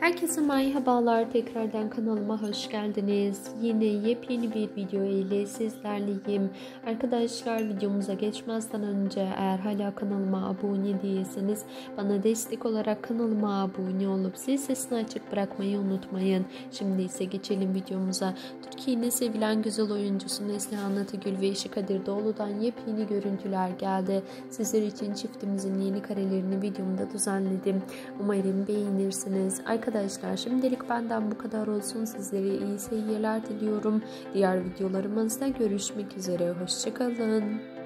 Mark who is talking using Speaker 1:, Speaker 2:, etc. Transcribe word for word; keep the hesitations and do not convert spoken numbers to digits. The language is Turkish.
Speaker 1: Herkese merhabalar, tekrardan kanalıma hoş geldiniz. Yine yepyeni bir video ile sizlerleyim. Arkadaşlar, videomuza geçmezden önce eğer hala kanalıma abone değilseniz bana destek olarak kanalıma abone olup zil sesini açık bırakmayı unutmayın. Şimdi ise geçelim videomuza. Türkiye'nin sevilen güzel oyuncusu Neslihan Atıgül ve eşi Kadir Doğulu'dan yepyeni görüntüler geldi. Sizler için çiftimizin yeni karelerini videomda düzenledim. Umarım beğenirsiniz. Arkadaşlar, şimdilik benden bu kadar olsun. Sizlere iyi seyirler diliyorum. Diğer videolarımızda görüşmek üzere. Hoşçakalın.